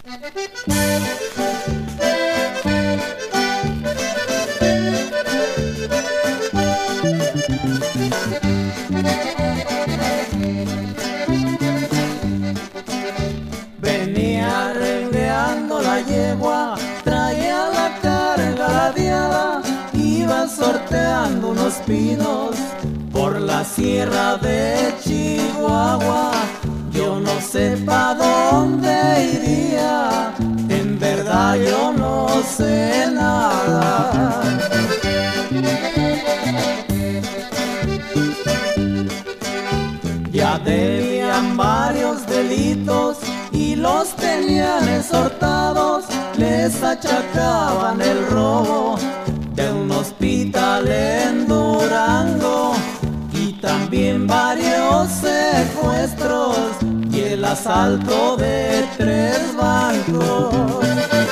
Venía rengueando la yegua, traía la carga ladeada, iba sorteando unos pinos por la sierra de Chihuahua. Yo no sé pa' dónde iría, en verdad yo no sé nada. Ya debían varios delitos y los tenían exhortados, les achacaban el robo de un hospital en Durango y también varios secuestros y el asalto de 3 bancos.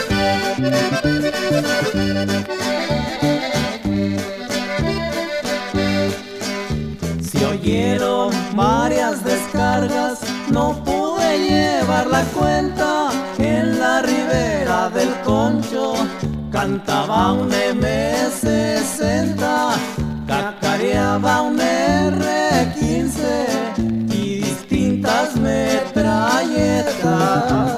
Se oyeron varias descargas, no pude llevar la cuenta. En la ribera del Concho cantaba un M60, cacareaba un R15 y distintas metralletas.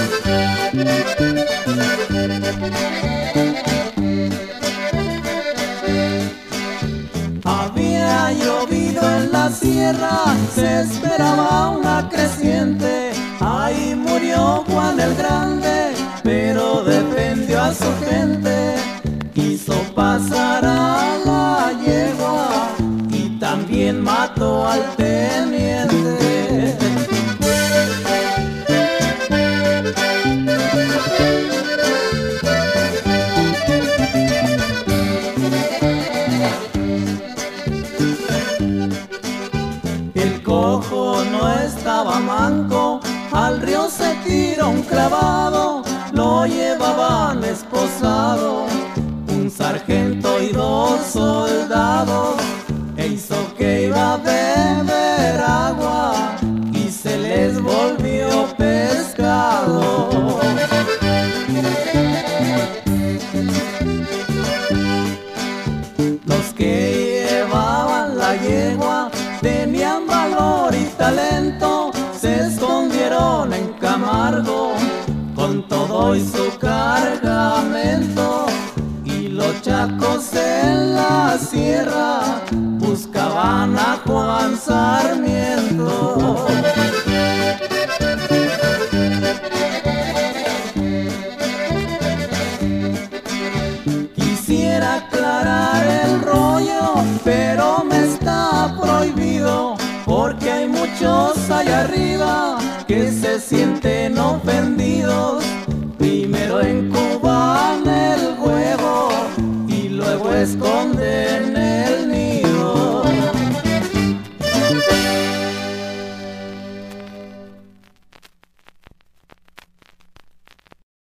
Había llovido en la sierra, se esperaba una creciente. Ahí murió Juan el Grande, pero defendió a su gente. Quiso pasar a la yegua y también mató al teniente. El cojo no estaba manco, al río se tiró un clavado, lo llevaban esposado un sargento y 2 soldados. E hizo que iba a beber agua y se les volvió pescado. Los que llevaban la yegua tenían valor y talento, se escondieron en Camargo con todo y su cargamento. Y los chacos en la sierra buscaban a Juan Sarmiento. Quisiera aclarar el rollo, pero me está prohibido, porque hay muchos allá arriba que se sienten ofendidos. Primero encuban el huevo y luego esconden el